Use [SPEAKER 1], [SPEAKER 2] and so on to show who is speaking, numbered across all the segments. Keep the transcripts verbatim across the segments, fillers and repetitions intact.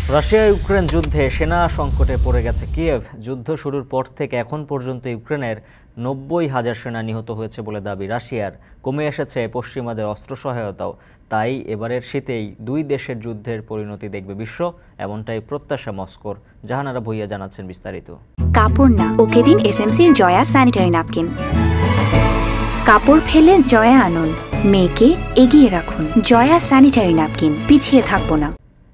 [SPEAKER 1] Russia Ukraine যুদ্ধে সেনা সংকটে পড়ে গেছে কিয়েভ। যুদ্ধ শুরুর পর থেকে এখন পর্যন্ত ইউক্রেনের নব্বই হাজার সেনা নিহত হয়েছে বলে দাবি রাশিয়ার। কমে এসেছে পশ্চিমাদের অস্ত্র সহায়তাও। তাই এবারের শীতেই দুই দেশের যুদ্ধের পরিণতি দেখবে বিশ্ব, এমনটাই প্রত্যাশা মস্কোর। জাহানারা ভুইয়া জানাচ্ছেন বিস্তারিত।
[SPEAKER 2] কাপড় না, ওকে দিন এসএমসির জয়া স্যানিটারি ন্যাপকিন। কাপড় ফেলে জয়া আনুন, মেয়েকে এগিয়ে রাখুন। জয়া স্যানিটারি ন্যাপকিন, পিছিয়ে থাকবো না।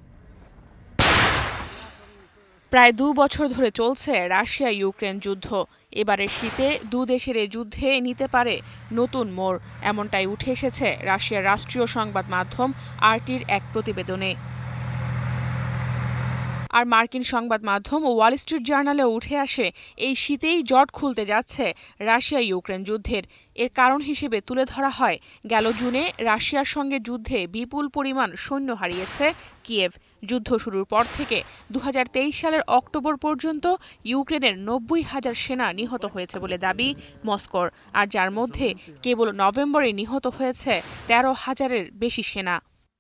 [SPEAKER 3] প্রায় দু বছর ধরে চলছে রাশিয়া ইউক্রেন যুদ্ধ। এবারের শীতে দু দেশের এই যুদ্ধে নিতে পারে নতুন মোড়, এমনটাই উঠে এসেছে রাশিয়ার রাষ্ট্রীয় সংবাদ মাধ্যম আরটির এক প্রতিবেদনে। আর মার্কিন সংবাদ মাধ্যম ওয়াল স্ট্রিট জার্নালে উঠে আসে এই শীতেই জট খুলতে যাচ্ছে রাশিয়া ইউক্রেন যুদ্ধের। এর কারণ হিসেবে তুলে ধরা হয়, গেল জুনে রাশিয়ার সঙ্গে যুদ্ধে বিপুল পরিমাণ সৈন্য হারিয়েছে কিয়েভ। যুদ্ধ শুরুর পর থেকে দু হাজার তেইশ সালের অক্টোবর পর্যন্ত ইউক্রেনের নব্বই হাজার সেনা নিহত হয়েছে বলে দাবি মস্কোর, আর যার মধ্যে কেবল নভেম্বরে নিহত হয়েছে তেরো হাজারের বেশি সেনা।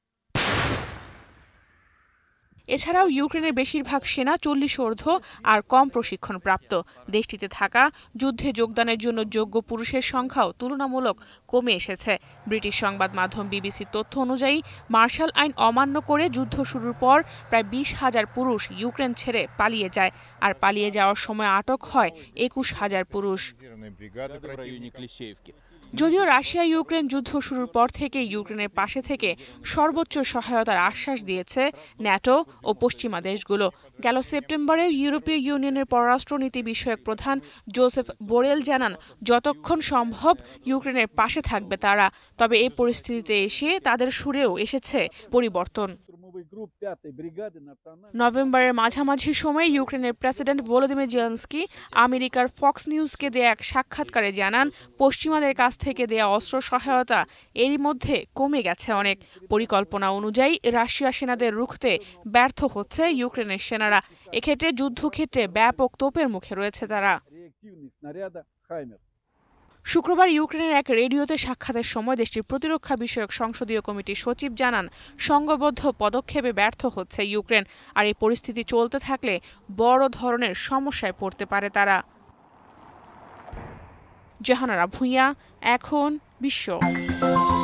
[SPEAKER 3] এছাড়াও ইউক্রেনের বেশিরভাগ সেনা চল্লিশ ঊর্ধ্ব আর কম প্রশিক্ষণপ্রাপ্ত। দেশটিতে থাকা যুদ্ধে যোগদানের জন্য যোগ্য পুরুষের সংখ্যাও তুলনামূলক কমে এসেছে। ব্রিটিশ সংবাদ মাধ্যম বিবিসির তথ্য অনুযায়ী মার্শাল আইন অমান্য করে যুদ্ধ শুরুর পর প্রায় বিশ হাজার পুরুষ ইউক্রেন ছেড়ে পালিয়ে যায়, আর পালিয়ে যাওয়ার সময় আটক হয় একুশ হাজার পুরুষ। যদিও রাশিয়া ইউক্রেন যুদ্ধ শুরুর পর থেকে ইউক্রেনের পাশে থেকে সর্বোচ্চ সহায়তার আশ্বাস দিয়েছে ন্যাটো ও পশ্চিমা দেশগুলো। গেল সেপ্টেম্বরে ইউরোপীয় ইউনিয়নের পররাষ্ট্রনীতি বিষয়ক প্রধান জোসেফ বোরেল জানান, যতক্ষণ সম্ভব ইউক্রেনের পাশে থাকবে তারা। তবে এই পরিস্থিতিতে এসে তাদের সুরেও এসেছে পরিবর্তন। নভেম্বরের মাঝামাঝি সময়ে ইউক্রেনের প্রেসিডেন্ট ভলোদিমির জেলেনস্কি আমেরিকার ফক্স নিউজকে দেয়া এক সাক্ষাৎকারে জানান, পশ্চিমাদের কাছ থেকে দেয়া অস্ত্র সহায়তা এরই মধ্যে কমে গেছে অনেক। পরিকল্পনা অনুযায়ী রাশিয়া সেনাদের রুখতে ব্যর্থ হচ্ছে ইউক্রেনের সেনারা। এক্ষেত্রে যুদ্ধক্ষেত্রে ব্যাপক তোপের মুখে রয়েছে তারা। শুক্রবার ইউক্রেনের এক রেডিওতে সাক্ষাতের সময় দেশটির প্রতিরক্ষা বিষয়ক সংসদীয় কমিটির সচিব জানান, সংঘবদ্ধ পদক্ষেপে ব্যর্থ হচ্ছে ইউক্রেন, আর এই পরিস্থিতি চলতে থাকলে বড় ধরনের সমস্যায় পড়তে পারে তারা। জাহানারা ভুইয়া, এখন বিশ্ব।